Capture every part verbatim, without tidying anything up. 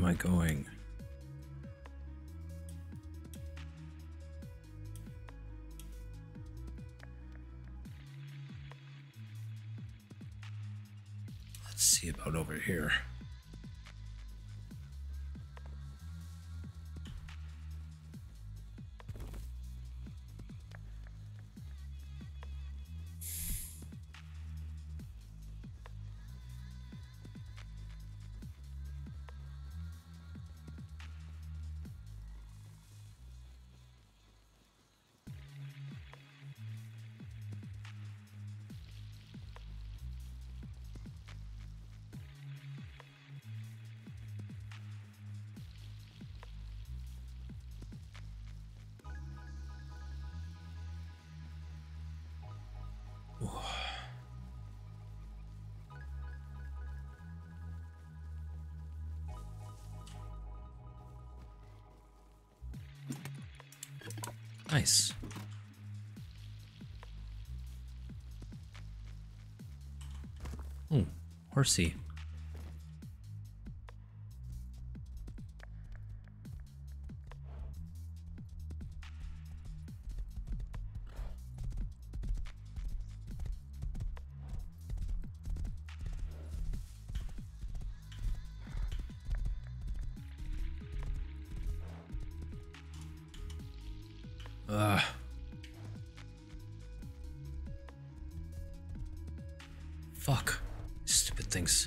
am I going? Let's see about over here. Nice. Oh, horsey. Ugh. Fuck. Stupid things.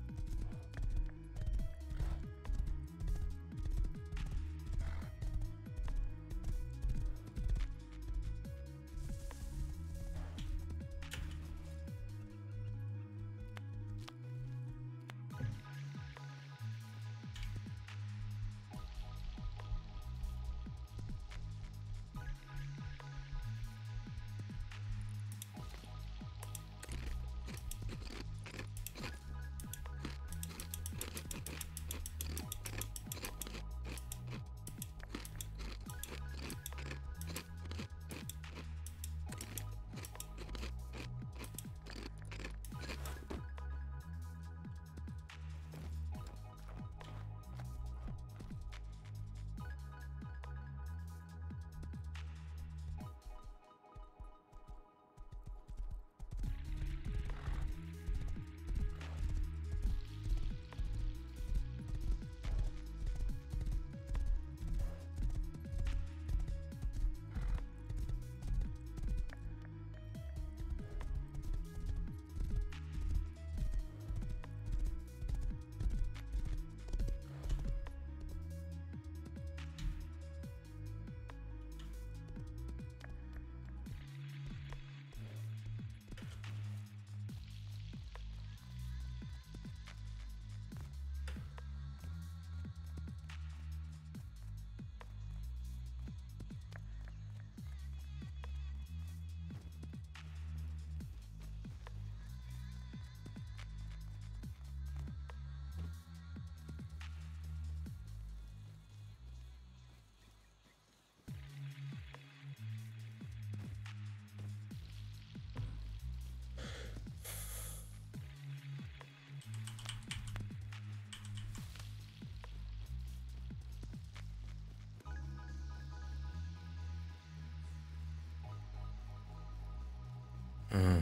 Uh,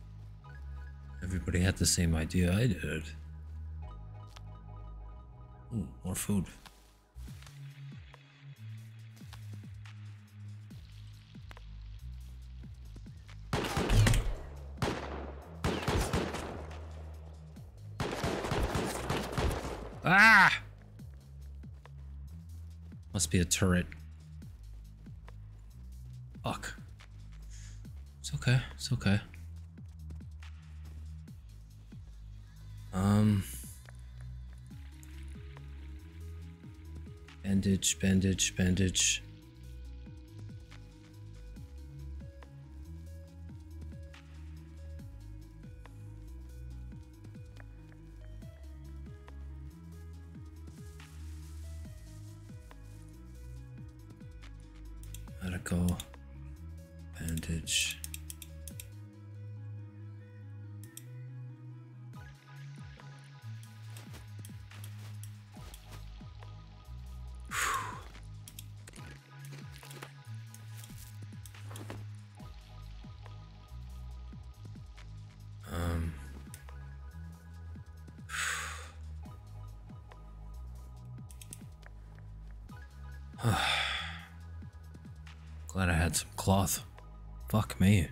everybody had the same idea I did. Ooh, more food. Ah! Must be a turret. Fuck. It's okay. It's okay. Um. Bandage, bandage, bandage. Medical. Bandage. Glad I had some cloth. Fuck me.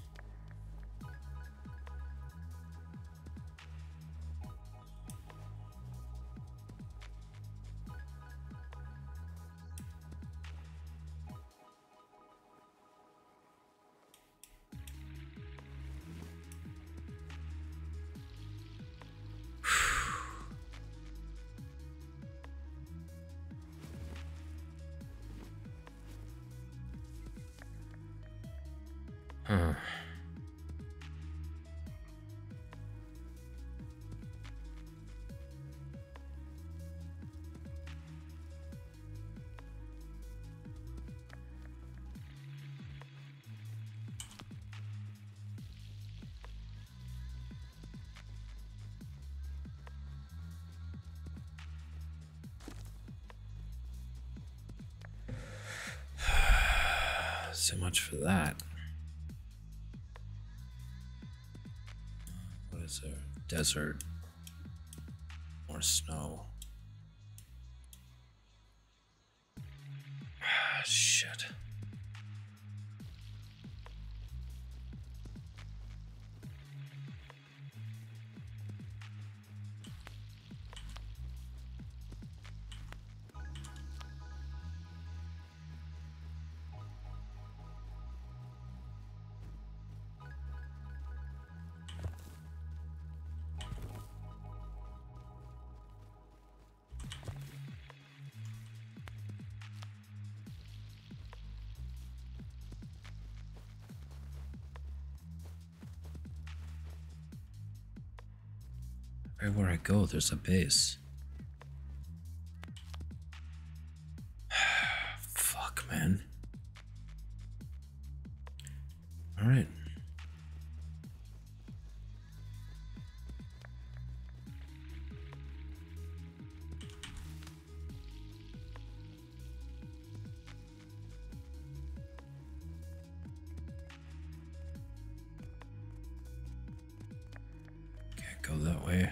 Huh. So much for that. What is there? Desert. More snow. Ah, shit. Everywhere I go, there's a base. Fuck, man. All right. Can't go that way.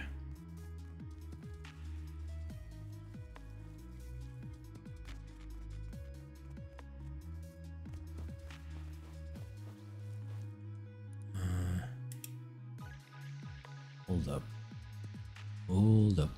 Hold up. Hold up.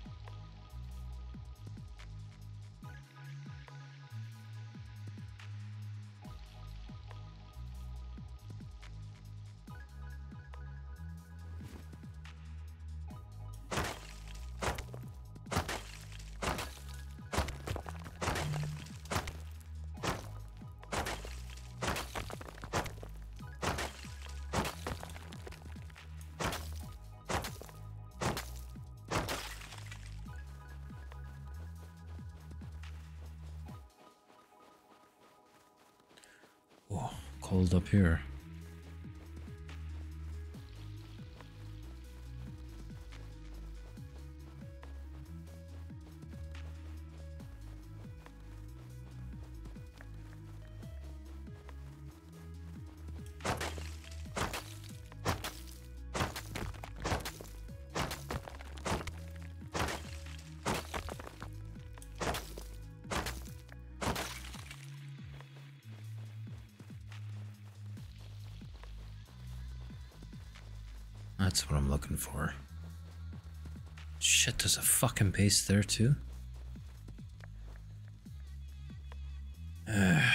Whoa, cold up here. That's what I'm looking for. Shit, there's a fucking base there too? Uh.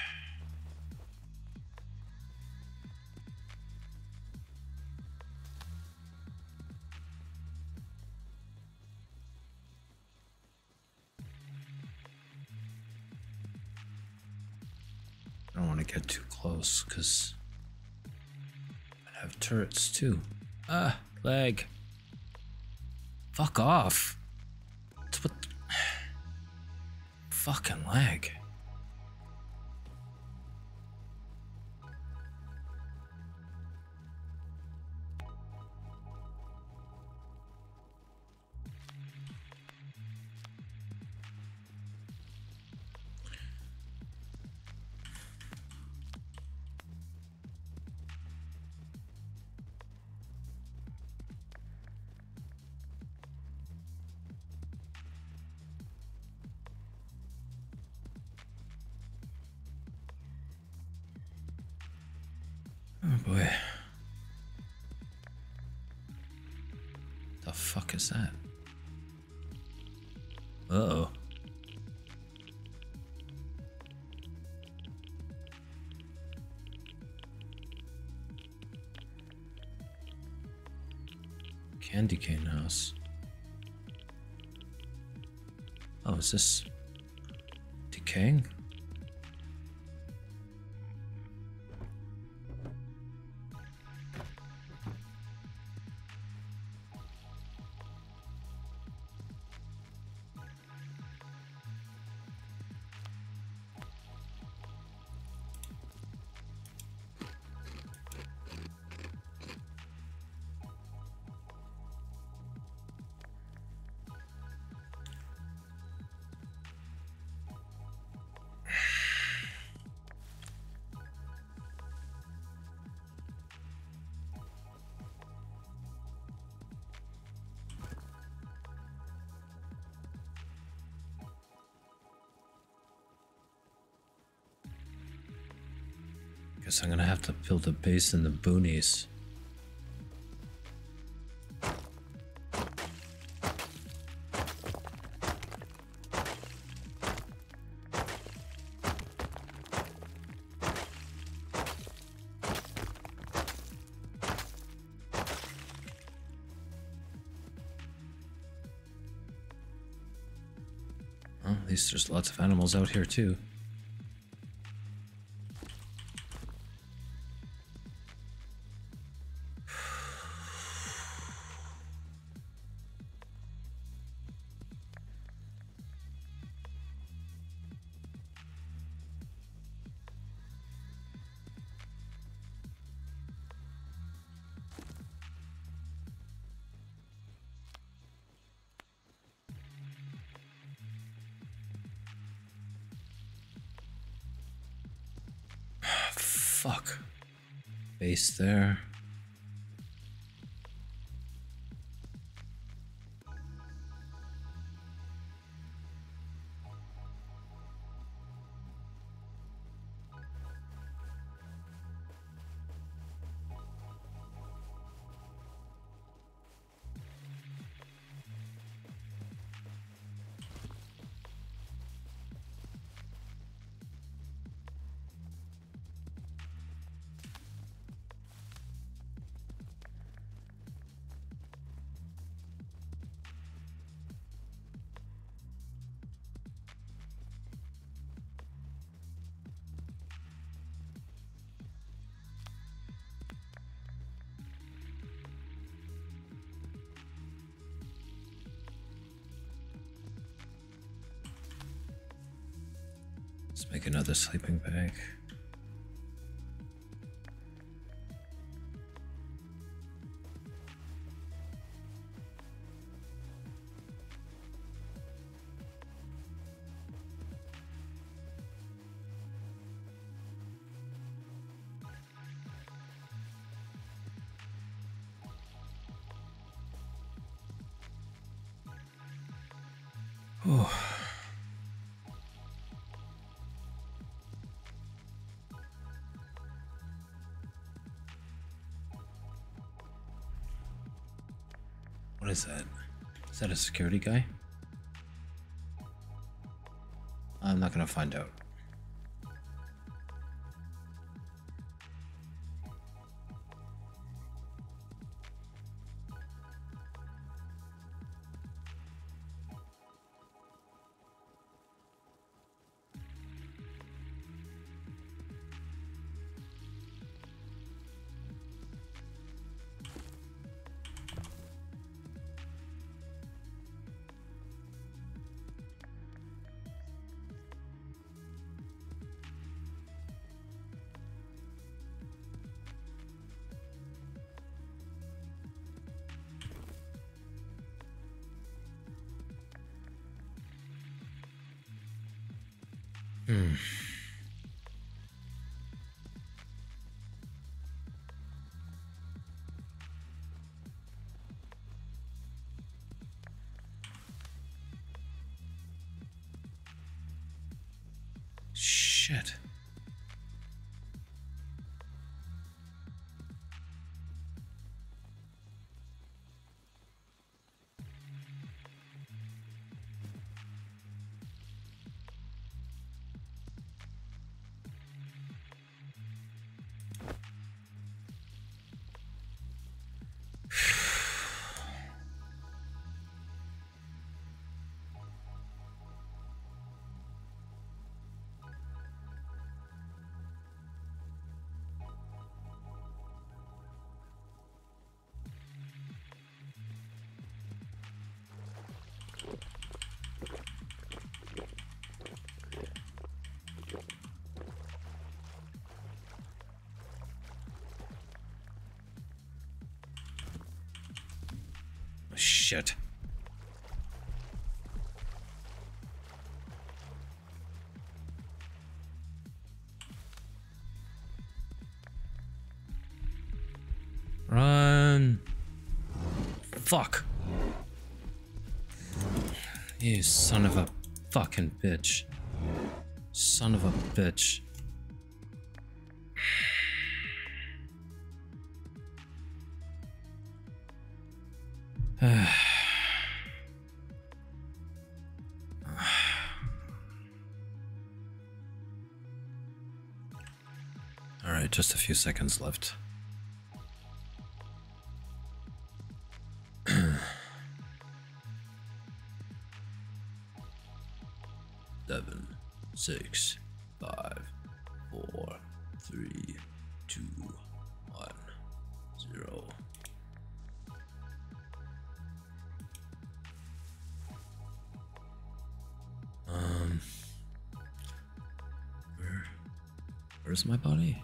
I don't want to get too close because I have turrets too. Ah, lag. Fuck off. That's what. Fucking lag. Oh boy. The fuck is that? Uh-oh. Candy cane house. Oh, is this decaying? Guess I'm gonna have to build a base in the boonies. Well, at least there's lots of animals out here too. Fuck. Base there. Let's make another sleeping bag. Oh. What is that? Is that a security guy? I'm not gonna find out. Hmm. Shit. shit. Run. Fuck. You son of a fucking bitch. Son of a bitch. Alright, just a few seconds left. Seven, six, five, four, three, two, one, zero. Um, where, where's my body?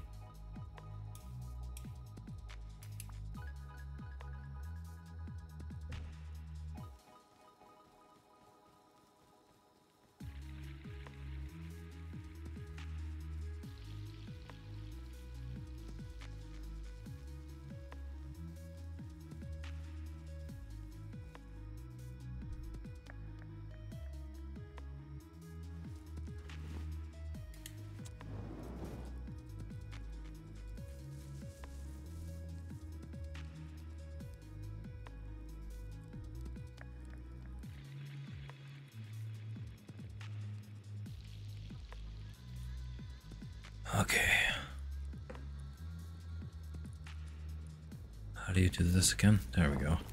Okay. How do you do this again? There we go.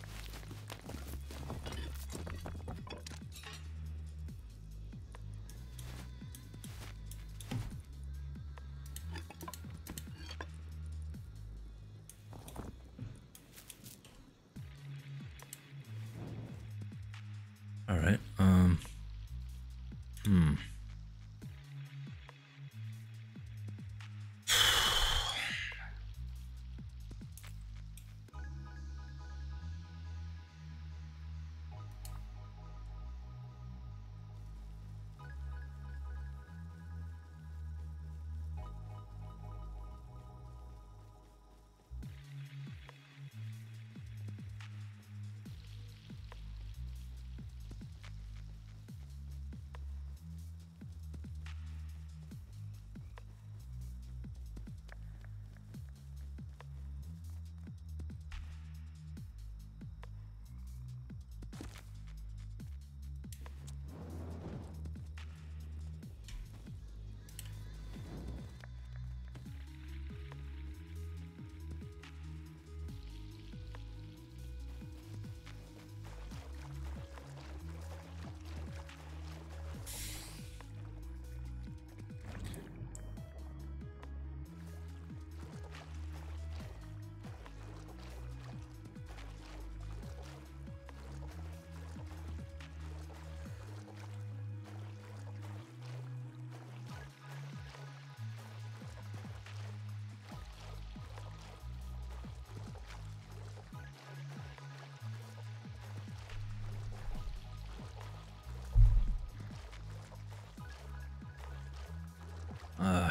All right. Um. Hmm. Uh.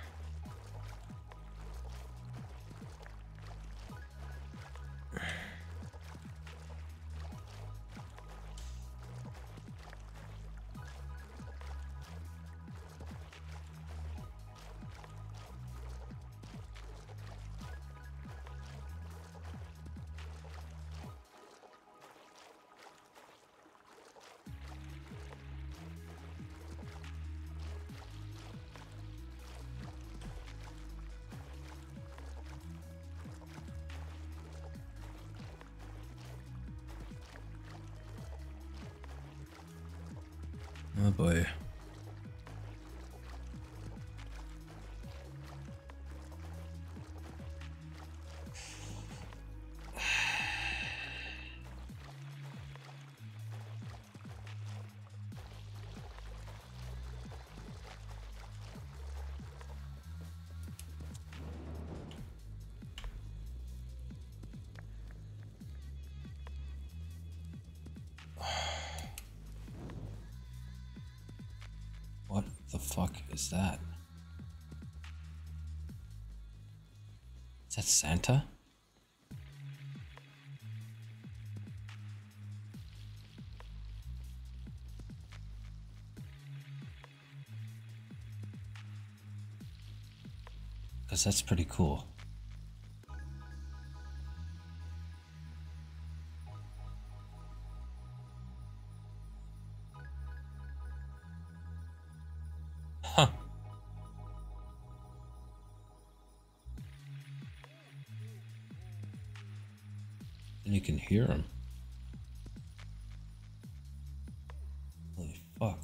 Oh boy. fuck is that? Is that Santa? Because that's pretty cool. Huh. And you can hear him. Holy fuck.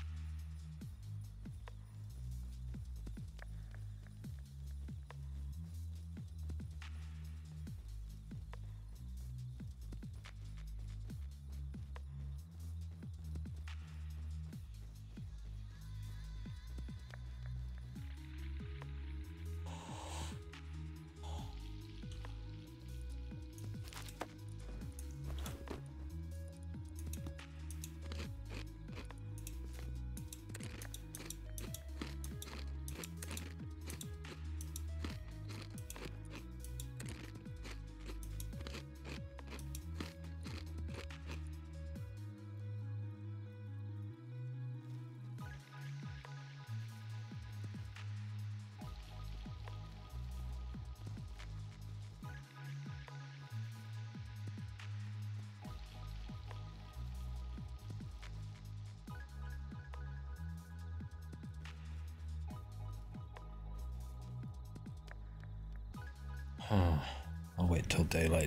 Huh. I'll wait till daylight.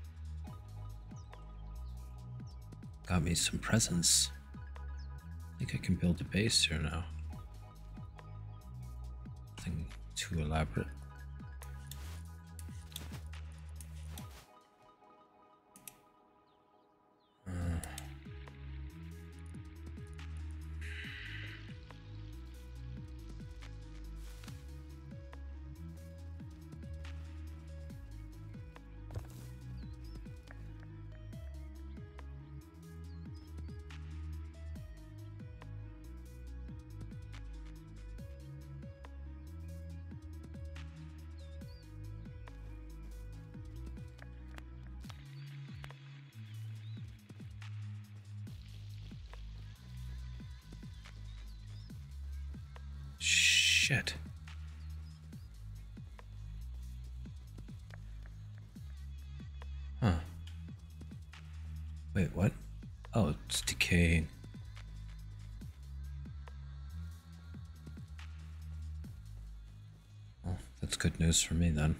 Got me some presents. I think I can build a base here now. Nothing too elaborate. Shit. Huh. Wait, what? Oh, it's decaying. Well, that's good news for me then.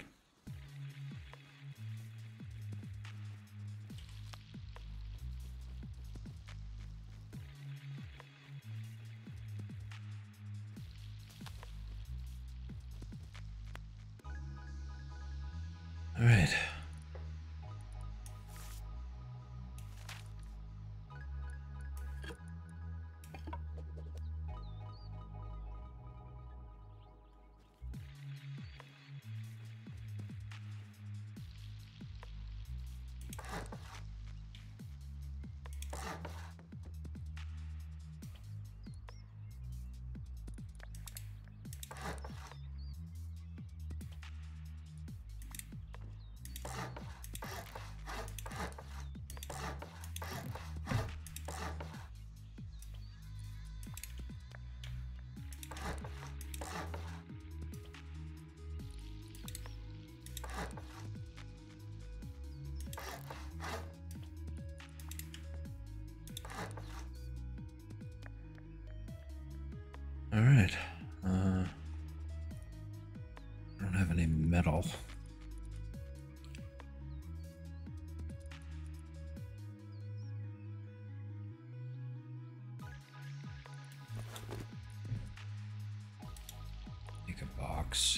All right. All right. Uh, I don't have any metal. Make a box.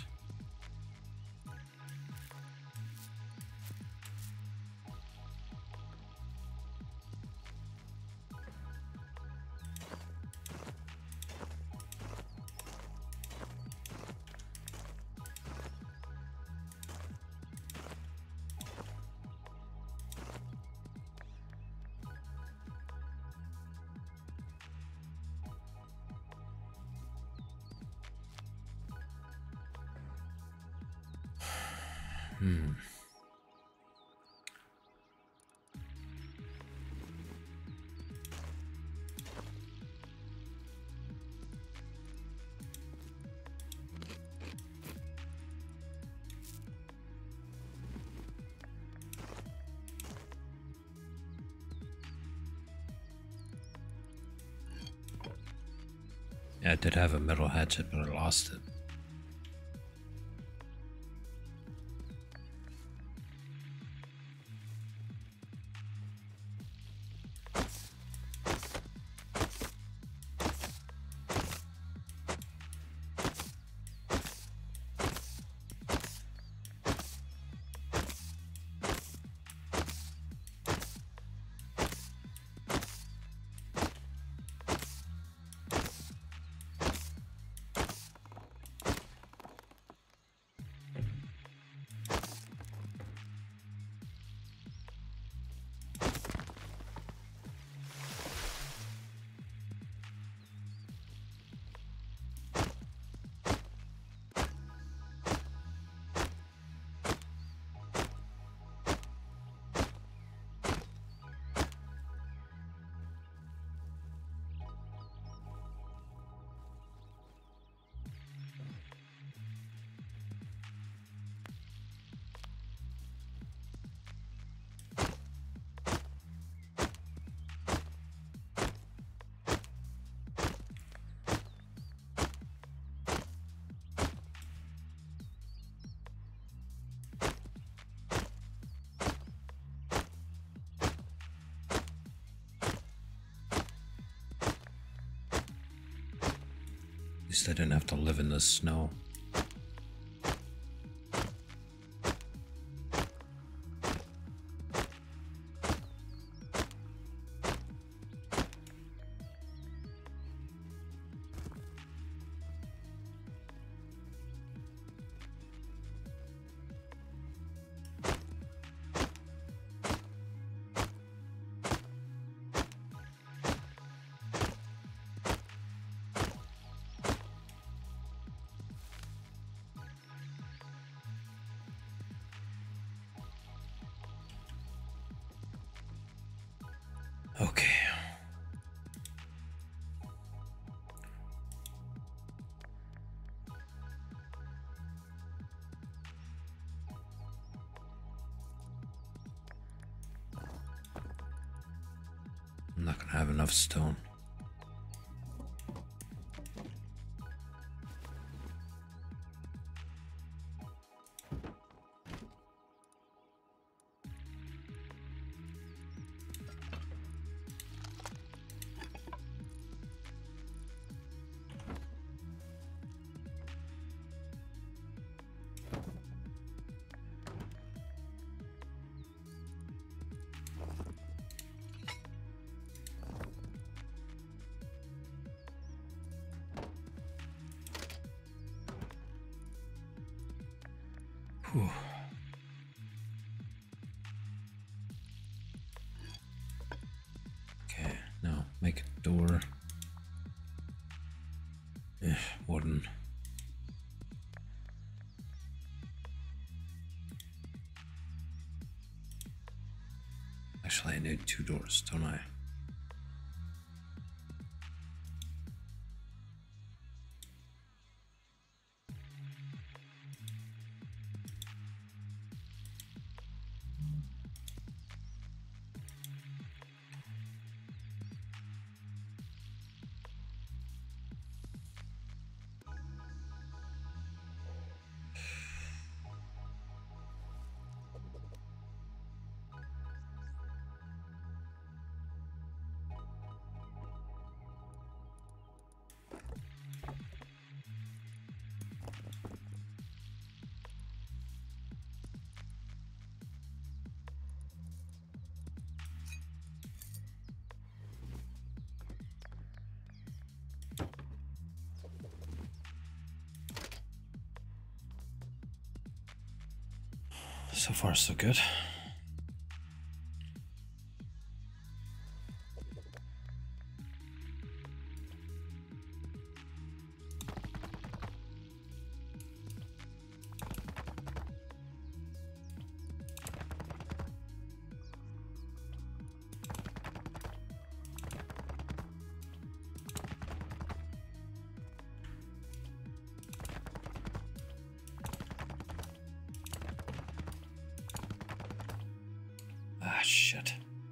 Hmm. Yeah, I did have a metal hatchet, but I lost it. At least I didn't have to live in the snow. Okay. I'm not gonna have enough stone. Whew. Okay, now make a door. Eh, wooden. Actually, I need two doors, don't I? So far, so good. shit.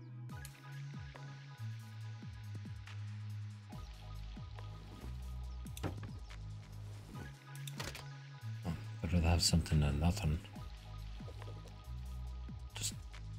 Oh, better to have something than nothing. Just.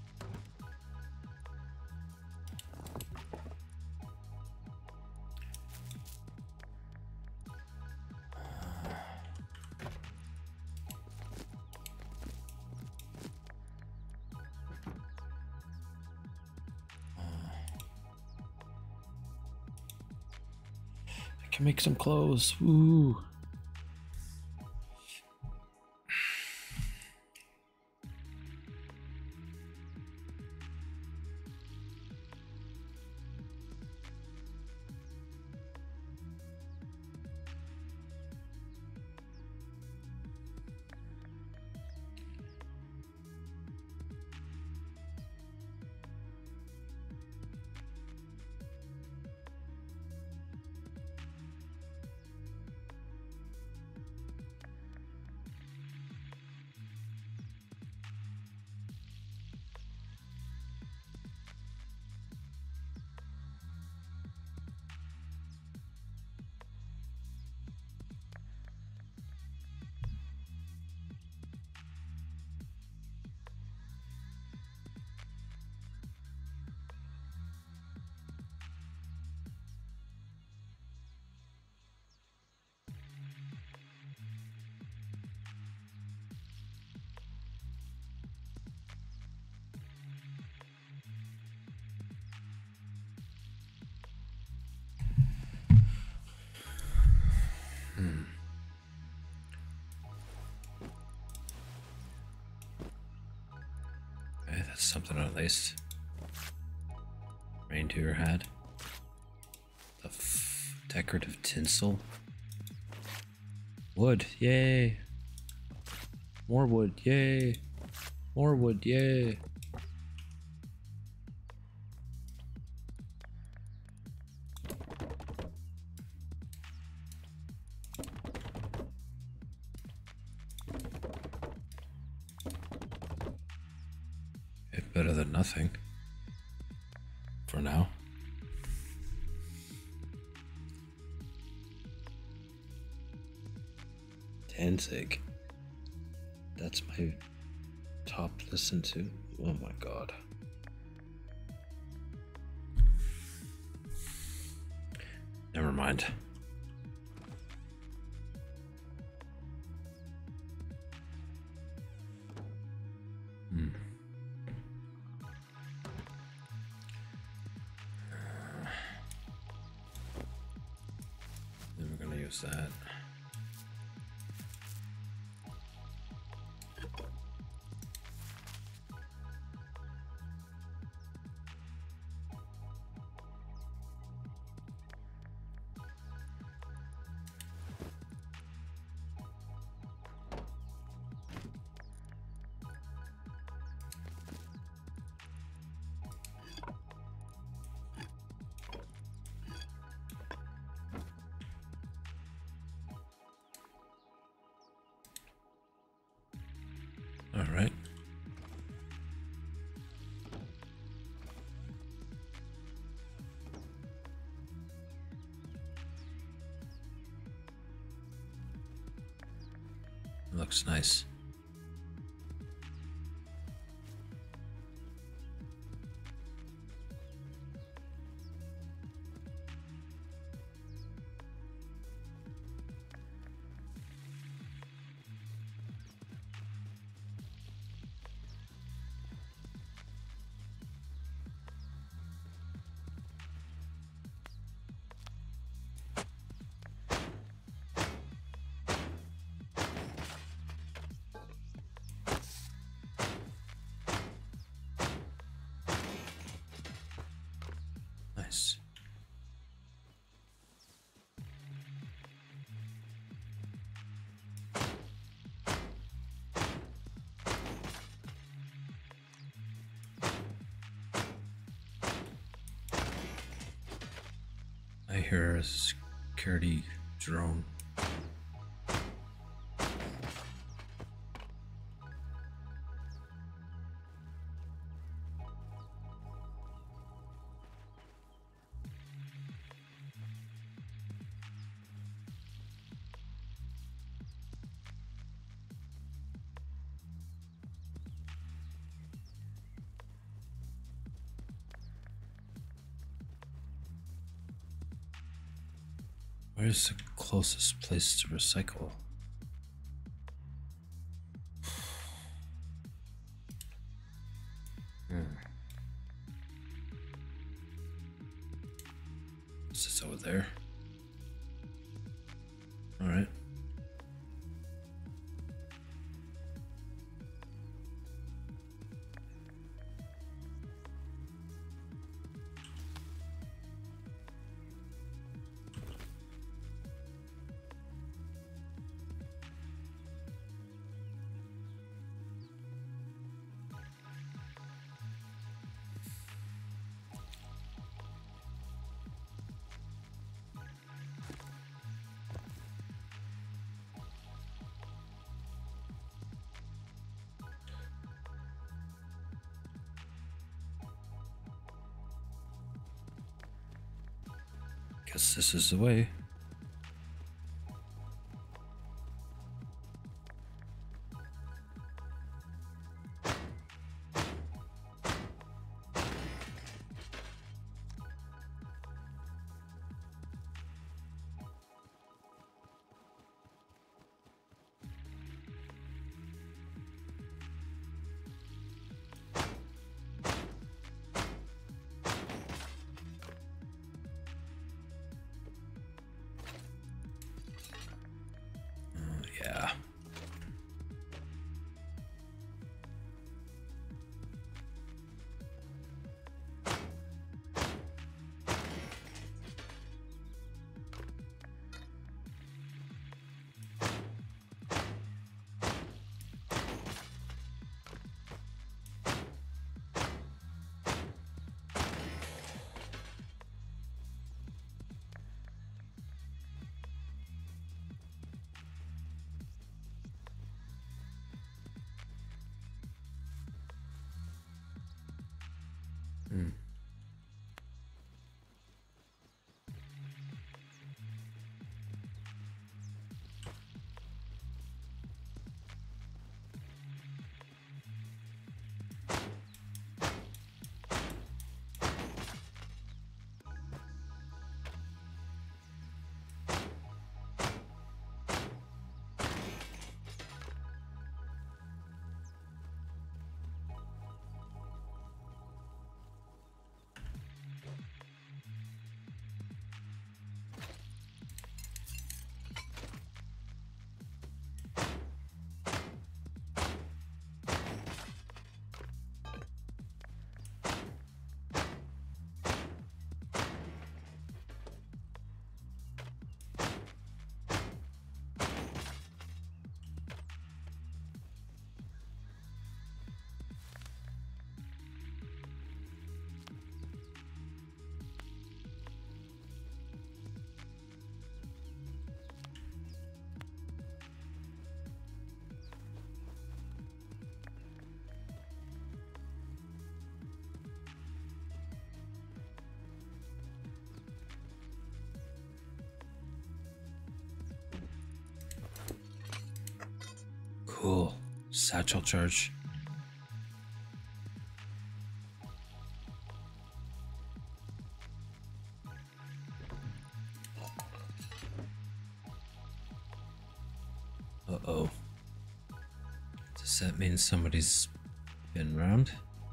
Can make some clothes. Woo. Hmm. Okay, that's something at least. Reindeer hat. The f decorative tinsel. Wood, yay! More wood, yay! More wood, yay! It's better than nothing. For now. Danzig. That's my top listen to. Oh my god. Never mind. Hmm. Then we're gonna use that. All right. Looks nice. Nice. I hear a security drone. Where's the closest place to recycle? Hmm. Is this over there? All right. Guess this is the way. Yeah. Hmm. Cool. Satchel charge. Uh-oh. Does that mean somebody's been around?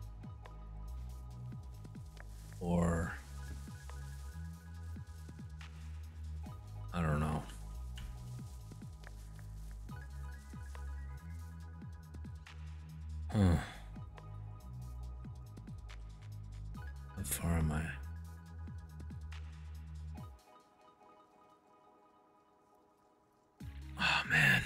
Or... I don't know. Huh. How far am I? Oh, man.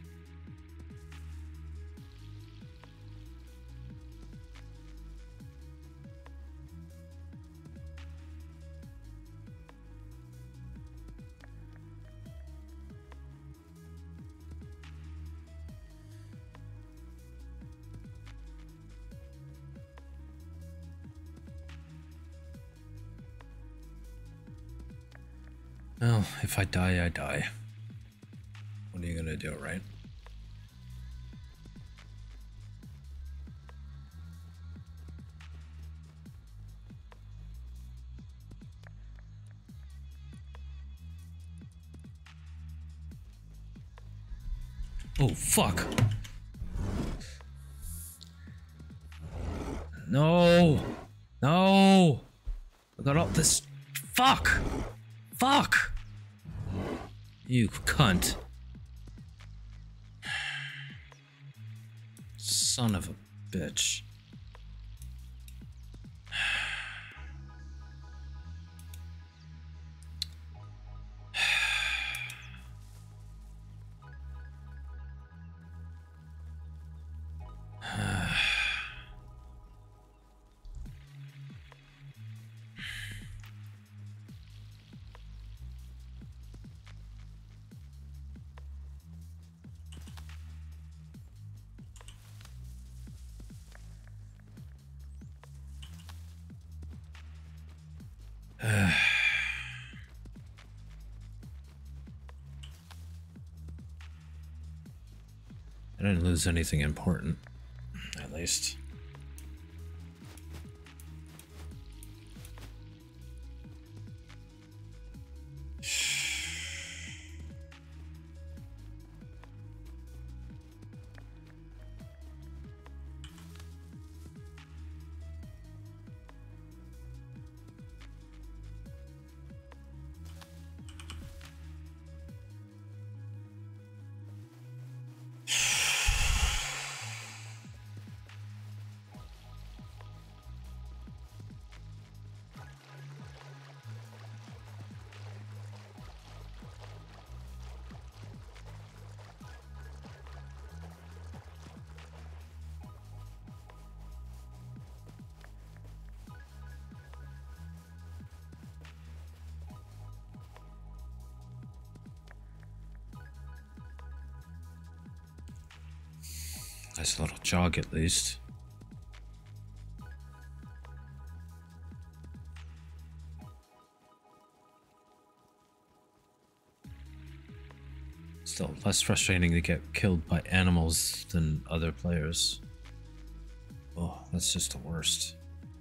Well, if I die, I die. What are you gonna do, right? Oh, fuck. No. No. I got all this. Fuck. Fuck. You cunt. Son of a bitch. I didn't lose anything important, at least. Nice little jog, at least. Still less frustrating to get killed by animals than other players. Oh, that's just the worst.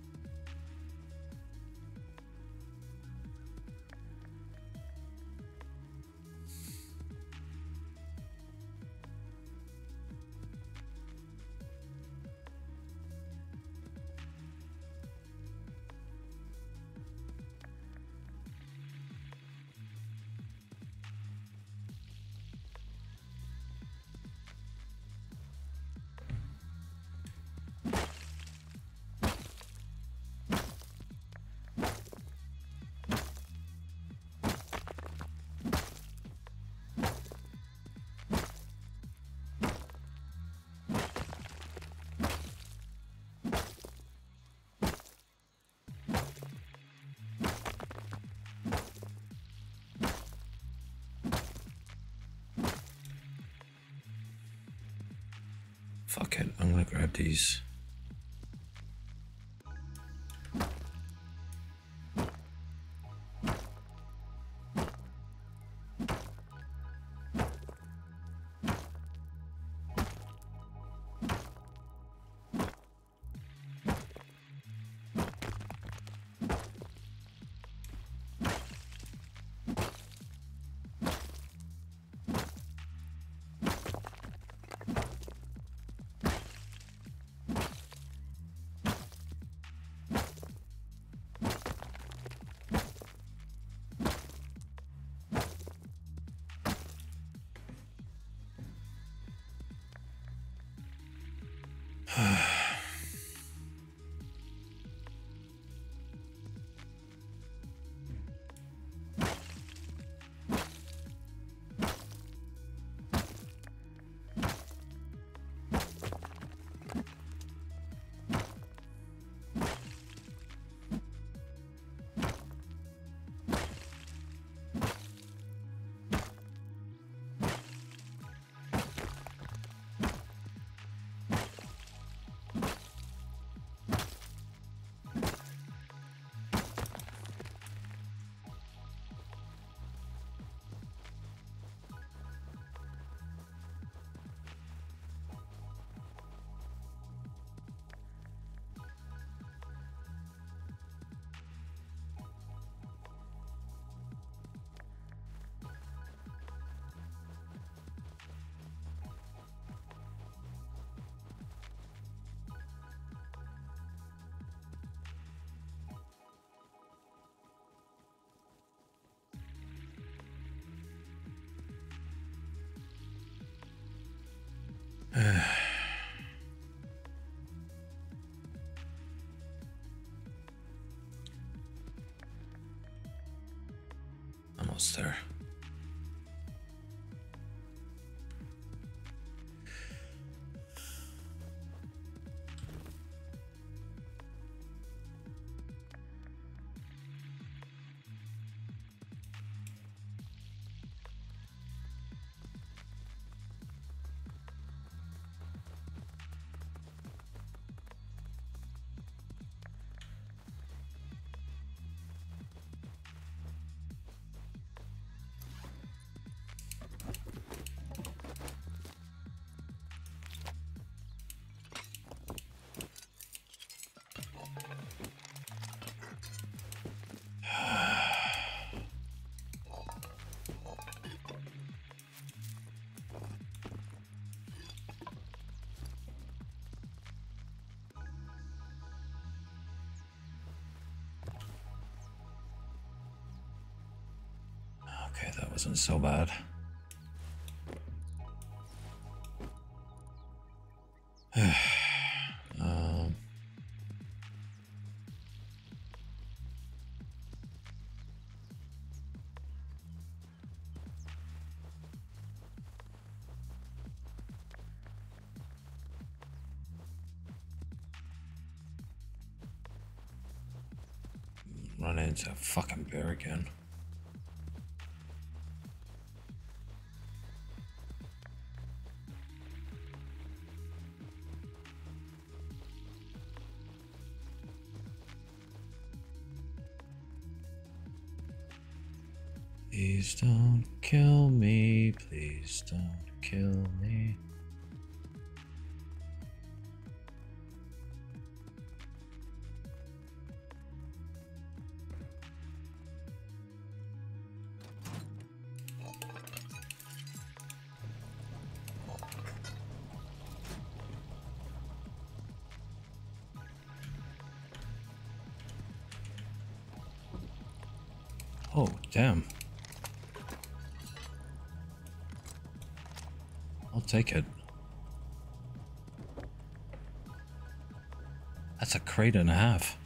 Fuck it, I'm gonna grab these. almost there. Okay, that wasn't so bad. um, run into a fucking bear again. Please don't kill me, please don't kill me. Oh, damn. I'll take it. That's a crate and a half.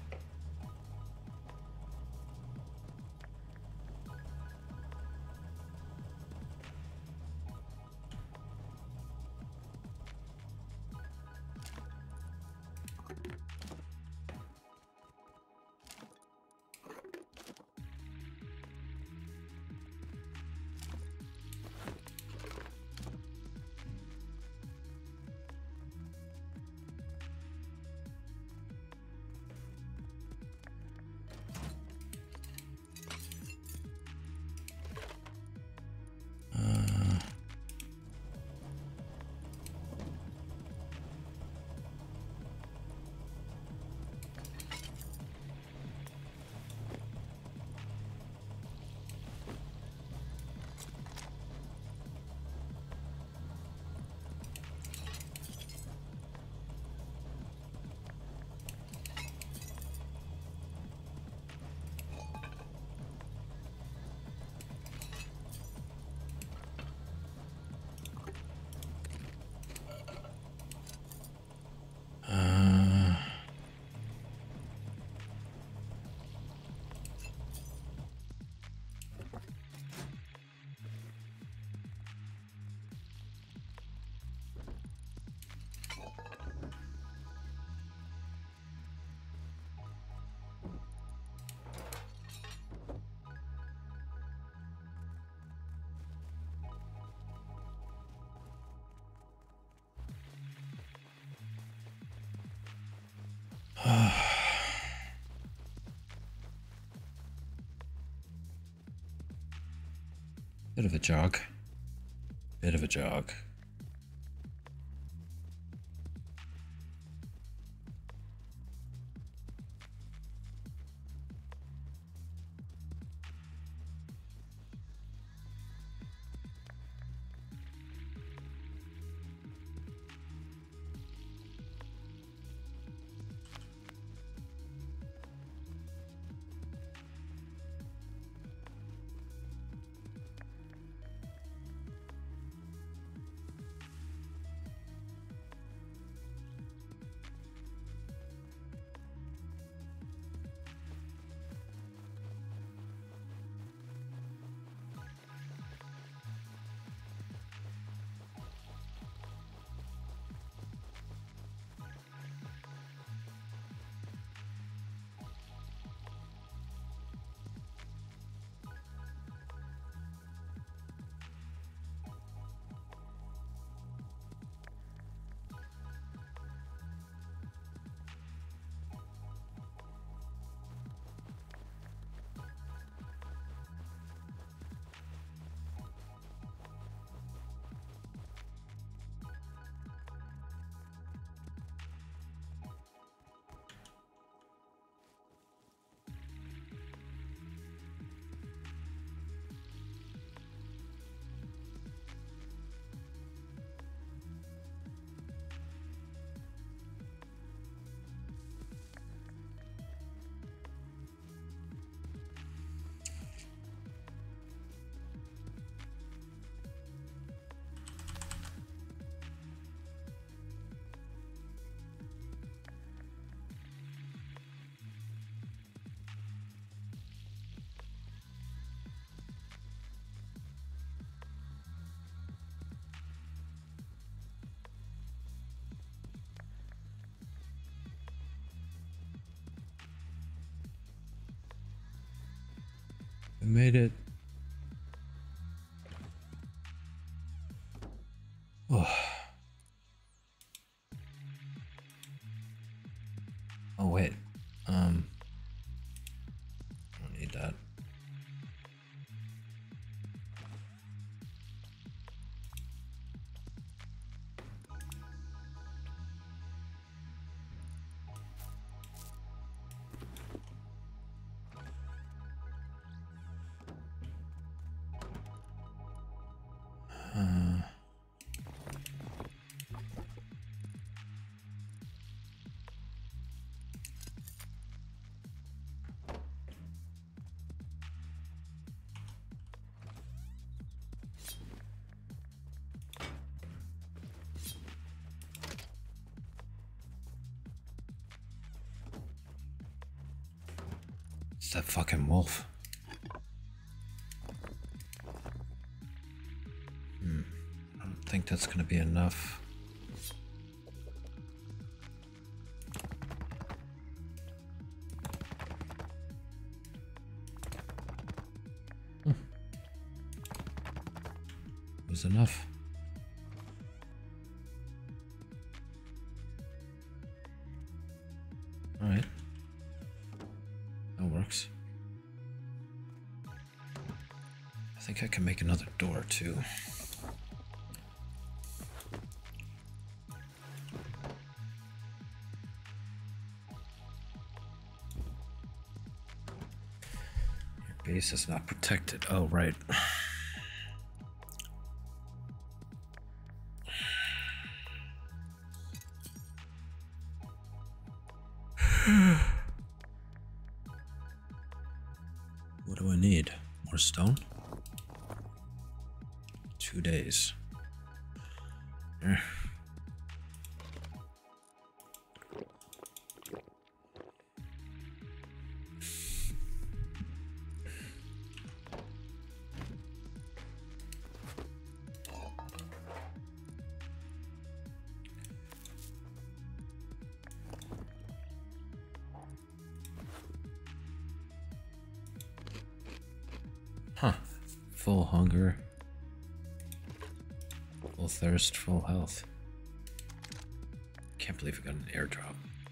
Bit of a jog. Bit of a jog. We made it. Oh. Oh wait. Um. I don't need that. Uh. It's that fucking wolf. Hmm. I don't think that's gonna be enough. Hmm. It was enough. All right. That works. I think I can make another door too. Your base is not protected. Oh, right. What do I need? More stone? Two days. Eh. Huh. Full hunger. Full thirst, full health. Can't believe I got an airdrop.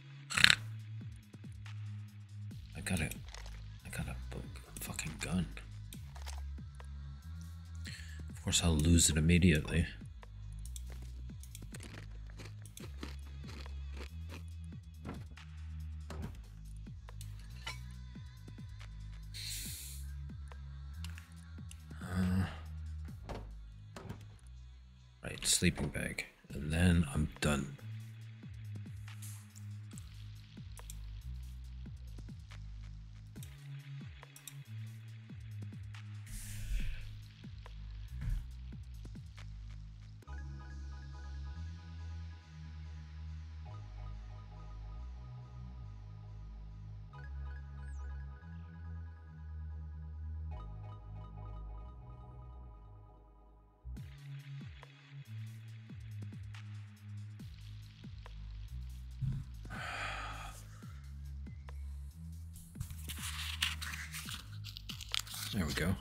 I got a, I got a fucking gun. Of course I'll lose it immediately. Uh, right, sleeping bag. And then I'm done. There we go.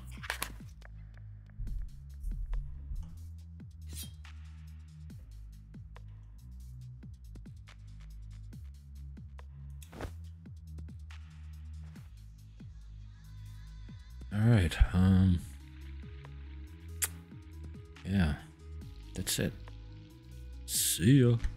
All right. Um. Yeah. That's it. See ya.